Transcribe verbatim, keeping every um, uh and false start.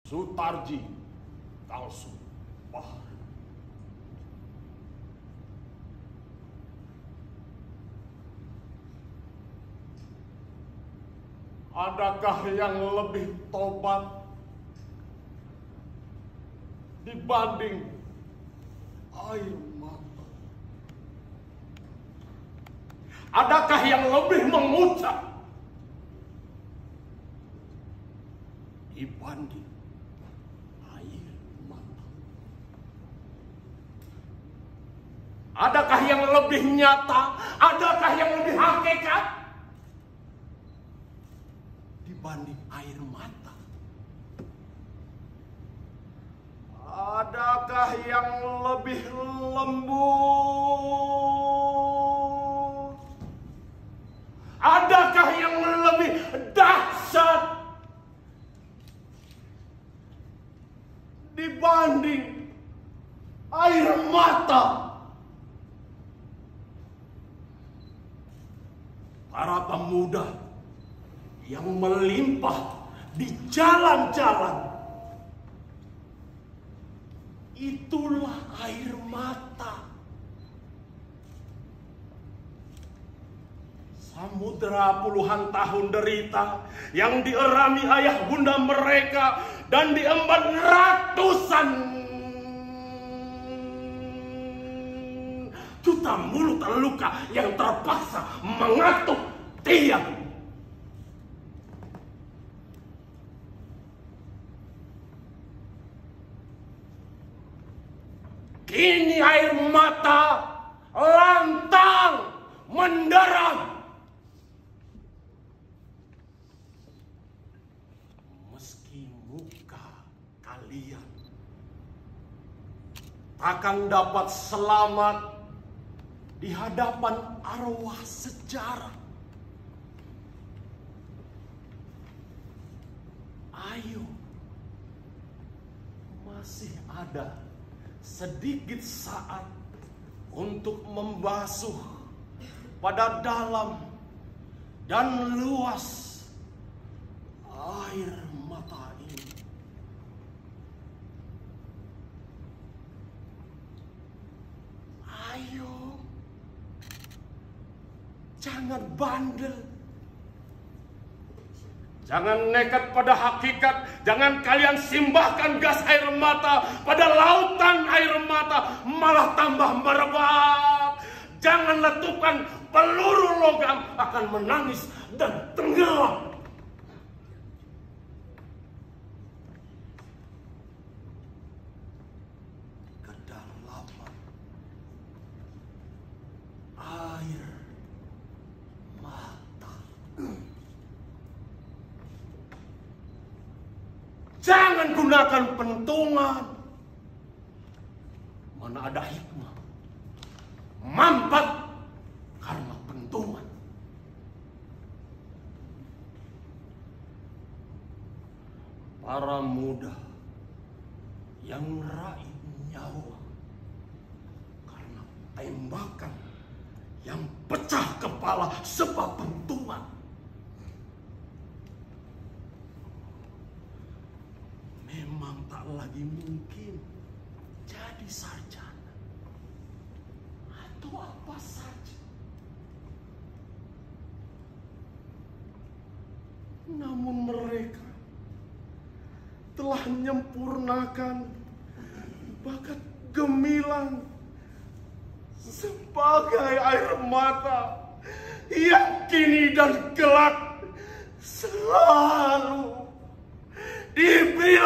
Sutarji Kalsu Bahar. Adakah yang lebih tobat dibanding air mata? Adakah yang lebih mengucap dibanding air mata? Adakah yang lebih nyata? Adakah yang lebih hakikat dibanding air mata? Adakah yang lebih lembut? Adakah yang lebih dahsyat dibanding air mata? Para pemuda yang melimpah di jalan-jalan, itulah air mata. Samudera puluhan tahun derita yang dierami ayah bunda mereka dan diemban ratusan juta mulut terluka yang terpaksa mengatuk tiang. Kini air mata lantang menderam. Meski muka kalian takkan dapat selamat di hadapan arwah sejarah. Ayo, masih ada sedikit saat untuk membasuh pada dalam dan luas air mata ini. Ayo, jangan bandel, jangan nekat pada hakikat. Jangan kalian simbahkan gas air mata pada lautan air mata, malah tambah merebak. Jangan letupkan peluru logam, akan menangis dan tenggelam. Kedalaman air mata. Jangan gunakan pentungan. Mana ada hikmah mampat karena pentungan. Para muda yang meraih nyawa karena tembakan yang pecah kepala sebab pentungan, memang tak lagi mungkin jadi sarjana atau apa saja. Namun mereka telah menyempurnakan bakat gemilang sebagai air mata yang kini dan kelak selalu diberi